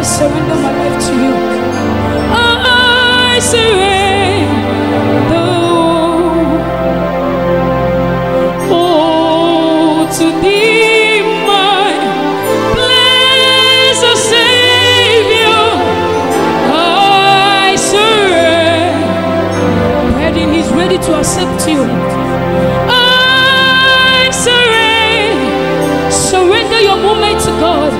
surrender my life to you. I surrender, oh, to thee, my blessed Savior. I surrender. Brethren, He's ready to accept you. I surrender. Surrender your moment to God.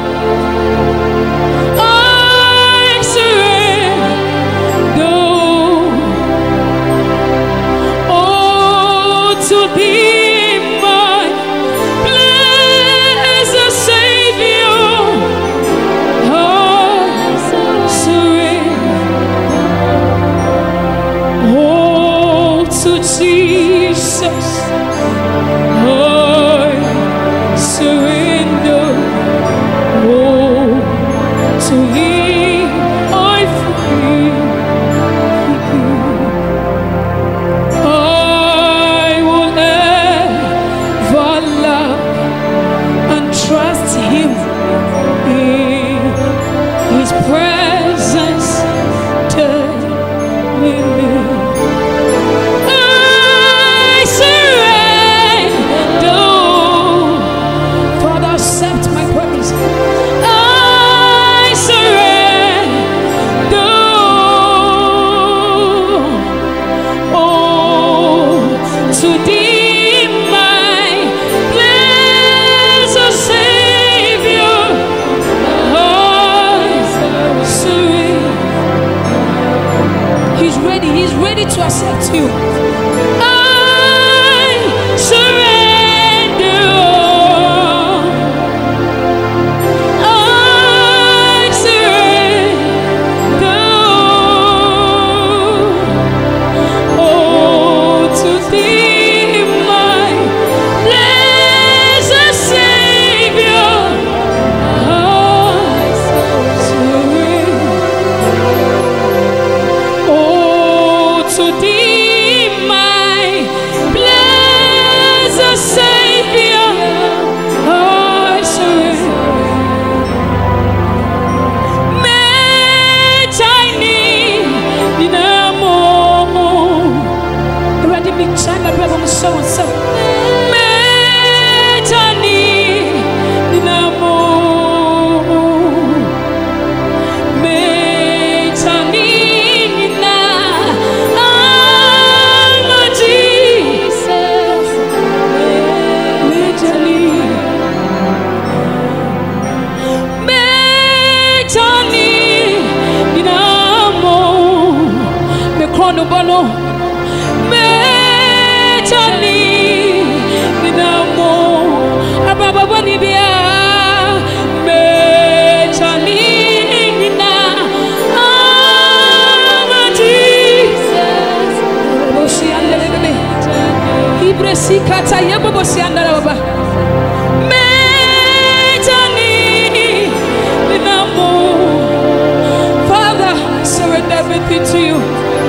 Father, I surrender everything to you.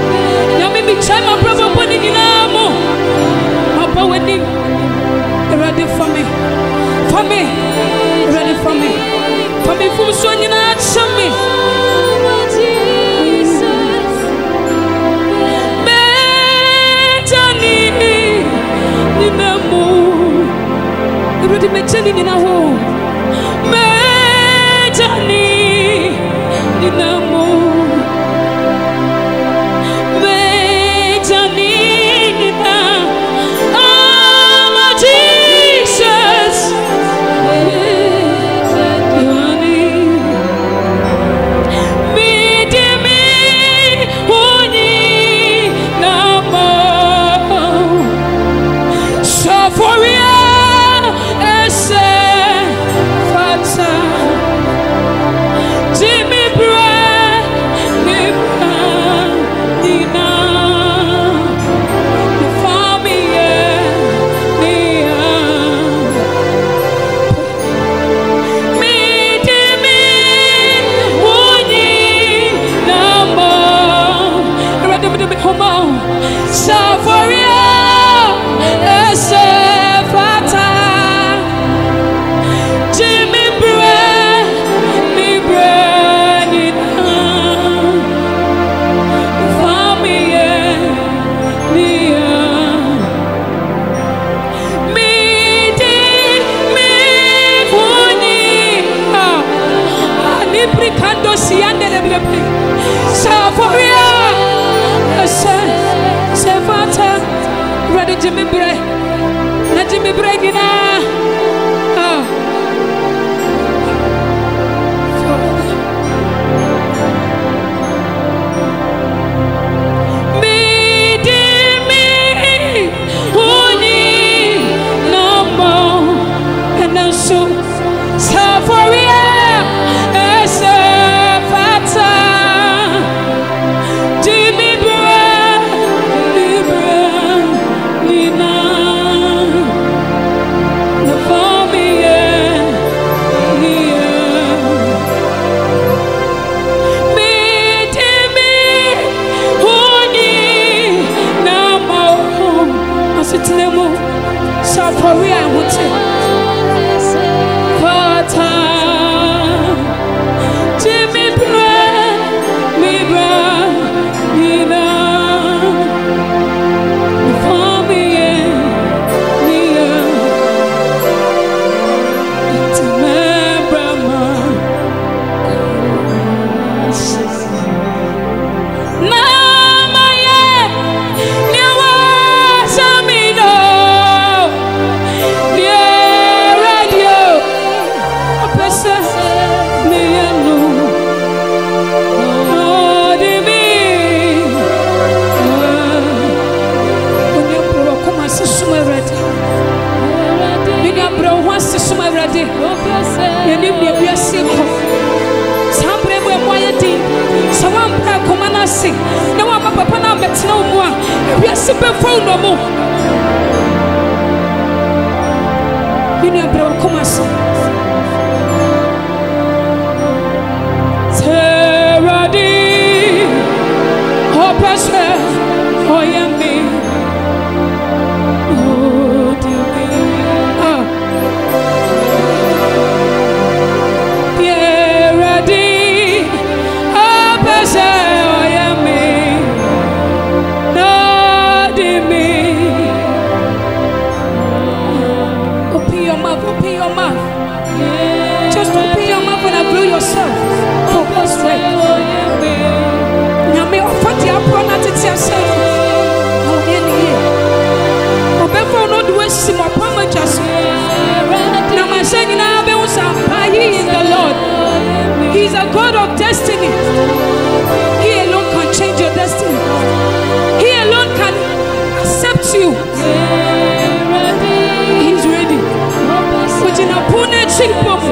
Ready for me, ready for me, for so you not show me. Ready me turning in a home. For real, Jimmy Bray, let Jimmy break now. No one papa na bet no more. We are super phone no more. You know bro come as. Teradi Hopaswe Oyami. Oh dear me. Teradi Hopaswe yourself for God's sake. Now may offer the opponent yourself. Obefo no do esi mo pama just. Now my saying na be usampa. He is the Lord. He is a God of destiny. He alone can change your destiny. He alone can accept you. He is ready. Ujina pune chipo.